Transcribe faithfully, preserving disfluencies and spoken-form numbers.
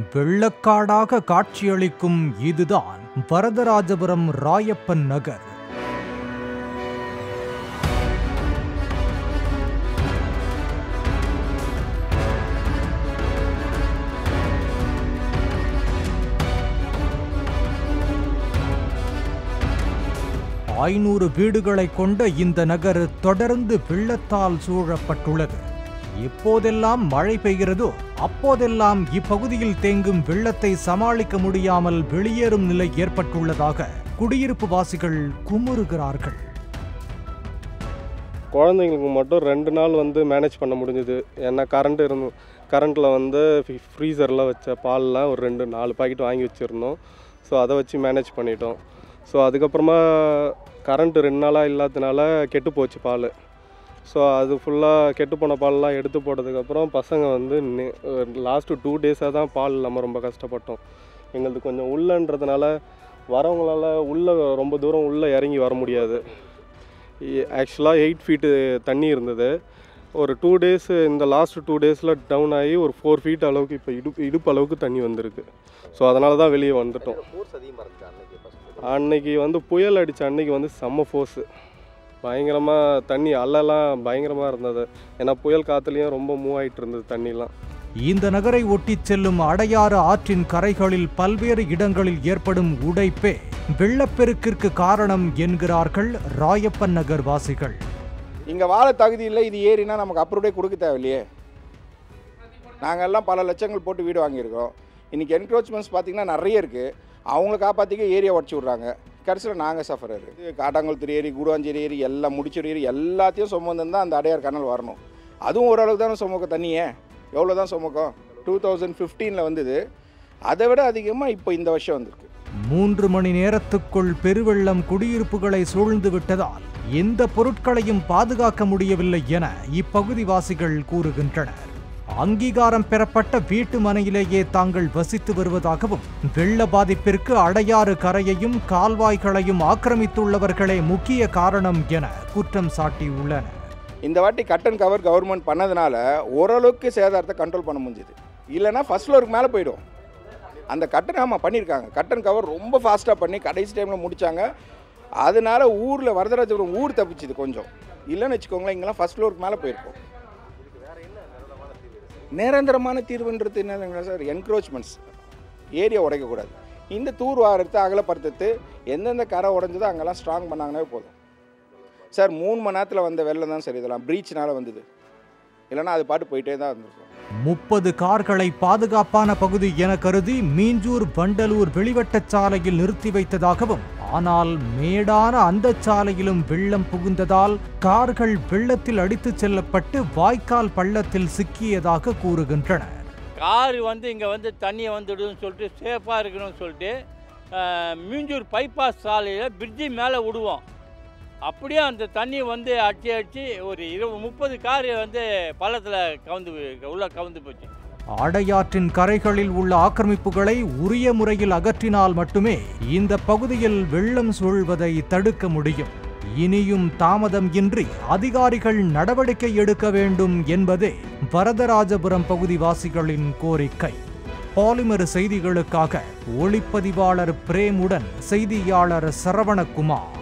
வெள்ளக்காடாக காட்சியளிக்கும் இதுதான் வரதராஜபுரம் ராயப்பன் நகர். ஐநூறு வீடுகளை கொண்ட இந்த நகர் தொடர்ந்து வெள்ளத்தால் சூழப்பட்டுள்ளது. எப்போதெல்லாம் மழை பெய்கிறதோ அப்போதெல்லாம் இப்பகுதியில் தேங்கும் வெள்ளத்தை சமாளிக்க முடியாமல் வெளியேறும் நிலை ஏற்பட்டுள்ளதாக குடியிருப்பு வாசிகள் குமுறுகிறார்கள். குழந்தைங்களுக்கு மட்டும் ரெண்டு நாள் வந்து மேனேஜ் பண்ண முடிஞ்சுது. ஏன்னா கரண்ட் இருந்தோம், கரண்ட்டில் வந்து ஃப்ரீசரில் வச்ச பால்லாம் ஒரு ரெண்டு நாலு பாக்கெட் வாங்கி வச்சுருந்தோம். ஸோ அதை வச்சு மேனேஜ் பண்ணிட்டோம். ஸோ அதுக்கப்புறமா கரண்ட்டு ரெண்டு நாளாக இல்லாததுனால கெட்டு போச்சு பால். ஸோ அது ஃபுல்லாக கெட்டு போன பால்லாம் எடுத்து போட்டதுக்கப்புறம் பசங்க வந்து லாஸ்ட்டு டூ டேஸாக தான் பால் இல்லாமல் ரொம்ப கஷ்டப்பட்டோம். எங்களுக்கு கொஞ்சம் உள்ளன்றதுனால வரவங்களால உள்ளே ரொம்ப தூரம் உள்ளே இறங்கி வர முடியாது. ஆக்சுவலாக எயிட் ஃபீட்டு தண்ணி இருந்தது. ஒரு டூ டேஸ் இந்த லாஸ்ட்டு டூ டேஸில் டவுன் ஆகி ஒரு ஃபோர் ஃபீட் அளவுக்கு இப்போ இடுப்பு இடுப்பு அளவுக்கு தண்ணி வந்திருக்கு. ஸோ அதனால தான் வெளியே வந்துட்டோம். அன்னைக்கு வந்து புயல் அடித்த அன்னைக்கு வந்து செம்ம ஃபோர்ஸு, பயங்கரமாக தண்ணி அலைலாம் பயங்கரமாக இருந்தது. ஏன்னா புயல் காற்றுலையும் ரொம்ப மூவ் ஆகிட்டு இருந்தது தண்ணிலாம். இந்த நகரை ஒட்டி செல்லும் அடையாறு ஆற்றின் கரைகளில் பல்வேறு இடங்களில் ஏற்படும் உடைப்பே வெள்ளப்பெருக்கிற்கு காரணம் என்கிறார்கள் ராயப்பன் நகர் வாசிகள். இங்கே வாழ தகுதி இல்லை, இது ஏறினா நமக்கு அப்ரூவ்டே கொடுக்க தேவையில்லையே. நாங்கள் எல்லாம் பல லட்சங்கள் போட்டு வீடு வாங்கியிருக்கோம். இன்றைக்கி என்க்ரோச்மெண்ட்ஸ் பார்த்திங்கன்னா நிறைய இருக்குது. அவங்கள காப்பாற்றிக்க ஏரியா உடச்சி விட்றாங்க. கடைசியில் நாங்கள் சஃபரர். காட்டாங்குளத்தூர் ஏரி, கூடுவாஞ்சேரி ஏரி, எல்லாம் முடிச்சூர் ஏரி எல்லாத்தையும் சுமந்து தான் அந்த அடையார் கனல் வரணும். அதுவும் ஓரளவுக்கு தானே சுமக்கும் தண்ணியே. எவ்வளோ தான் சுமக்கும்? டூ தௌசண்ட் ஃபிஃப்டீனில் வந்தது, அதை விட அதிகமாக இப்போ இந்த வருஷம் வந்திருக்கு. மூன்று மணி நேரத்துக்குள் பெருவெள்ளம் குடியிருப்புகளை சூழ்ந்து விட்டதால் எந்த பொருட்களையும் பாதுகாக்க முடியவில்லை என இப்பகுதி வாசிகள் கூறுகின்றனர். அங்கீகாரம் பெறப்பட்ட வீட்டு மனையிலேயே தாங்கள் வசித்து வருவதாகவும் வெள்ள பாதிப்பிற்கு அடையாறு கரையையும் கால்வாய்களையும் ஆக்கிரமித்துள்ளவர்களே முக்கிய காரணம் என குற்றம் சாட்டியுள்ளனர். இந்த வாட்டி கட் அண்ட் கவர் கவர்மெண்ட் பண்ணதுனால ஓரளவுக்கு சேதாரத்தை கண்ட்ரோல் பண்ண முடிஞ்சுது. இல்லைன்னா ஃபர்ஸ்ட் ஃப்ளோருக்கு மேலே போயிடும். அந்த கட்டன் ஆமாம் பண்ணியிருக்காங்க. கட் அண்ட் கவர் ரொம்ப ஃபாஸ்ட்டாக பண்ணி கடைசி டைமில் முடித்தாங்க. அதனால ஊரில் வரதராஜபுரம் ஊர் தப்பிச்சுது கொஞ்சம். இல்லைன்னு வச்சுக்கோங்களேன், இங்கெல்லாம் ஃபர்ஸ்ட் ஃப்ளோருக்கு மேலே போயிருக்கோம். நிரந்தரமான தீர்வுன்றது என்னதுங்களா சார்? என்க்ரோச்மெண்ட்ஸ், ஏரியா உடைக்கக்கூடாது. இந்த தூர் வாரத்தை அகலப்படுத்து, எந்தெந்த கரை உடஞ்சதோ அங்கெல்லாம் ஸ்ட்ராங் பண்ணாங்கன்னாவே போதும் சார். மூணு மணி நேரத்தில் வந்த வெள்ளம் தான் சார் இதெல்லாம் பிரீச்னால வந்தது. இல்லைன்னா அது பாட்டு போயிட்டே தான் இருந்திருக்கும். முப்பது கார்களை பாதுகாப்பான பகுதி என கருதி மீஞ்சூர் வண்டலூர் வெளிவட்ட சாலையில் நிறுத்தி வைத்ததாகவும், ஆனால் மேடான அந்த சாலையிலும் வெள்ளம் புகுந்ததால் கார்கள் வெள்ளத்தில் அடித்துச் செல்லப்பட்டு வாய்க்கால் பள்ளத்தில் சிக்கியதாக கூறுகின்றனர். கார் வந்து இங்கே வந்து தண்ணியை வந்துடுன்னு சொல்லிட்டு சேஃபாக இருக்கணும்னு சொல்லிட்டு மீஞ்சூர் பைபாஸ் சாலையில் பிரிட்ஜி மேலே விடுவோம். அப்படியே அந்த தண்ணி வந்து அடிச்சு அடிச்சு ஒரு இருபது முப்பது கார் வந்து பள்ளத்தில் கவுந்து உள்ள கவுந்து போச்சு. அடையாற்றின் கரைகளில் உள்ள ஆக்கிரமிப்புகளை உரிய முறையில் அகற்றினால் மட்டுமே இந்த பகுதியில் வெள்ளம் சூழ்வதை தடுக்க முடியும். இனியும் தாமதம் இன்றி அதிகாரிகள் நடவடிக்கை எடுக்க வேண்டும் என்பதே வரதராஜபுரம் பகுதிவாசிகளின் கோரிக்கை. பாலிமர் செய்திகளுக்காக ஒளிப்பதிவாளர் பிரேமுடன் செய்தியாளர் சரவணகுமார்.